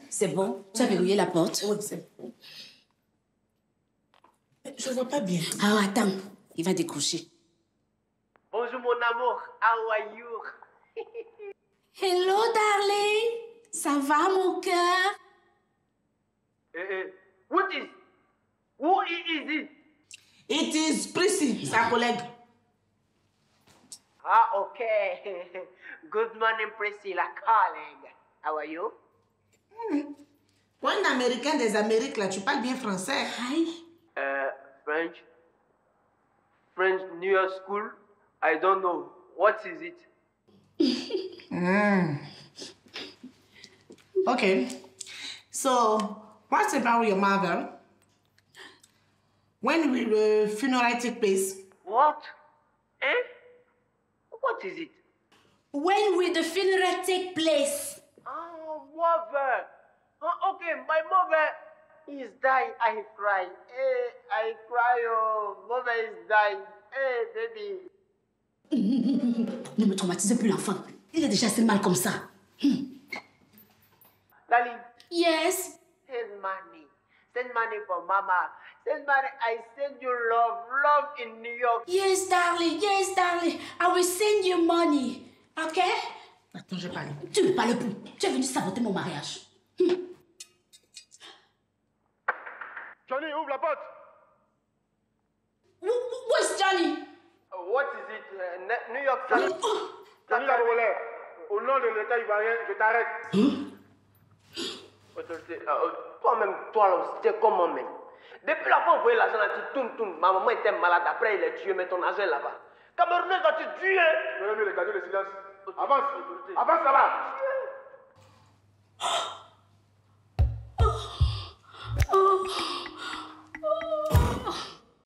C'est bon? Tu as verrouillé la porte? Oui, c'est bon. Je vois pas bien. Ah, attends. Il va décrocher. Bonjour mon amour. How are you? Hello, darling. Ça va, mon cœur? What is? Who is it? It is Prissy, sa collègue. Ah, okay. Good morning, Prissy, la collègue. How are you? Pour un américain des Amériques, là, tu parles bien français. Hi. French. French New York School. I don't know. What is it? Okay. So, what about your mother? When will the funeral take place? What? Eh? What is it? When will the funeral take place? Oh, mother. Oh, okay, my mother is dying. I cry. Hey, I cry. Oh, mother is dying. Hey, baby. Ne me traumatisez plus l'enfant. Il est déjà assez mal comme ça. Lali, Yes. send money. Send money for mama. Send money. I send you love. Love in New York. Yes, darling. Yes, darling. I will send you money. Okay? Attends, je parle. Tu ne parles plus. Tu es venu saboter mon mariage. Johnny, ouvre la porte. Where's Johnny? What is it? New York City. Johnny la volée. Au nom de l'État ivoirien, je t'arrête. Autorité, toi-même, toi là, c'était comment même? Depuis la fois où vous voyez l'argent là, tu tournes. Ma maman était malade, après il est tué, mais ton argent est là-bas. Camerounais, tu tué. Je vais mieux les garder le silence. Avance. Avance là-bas.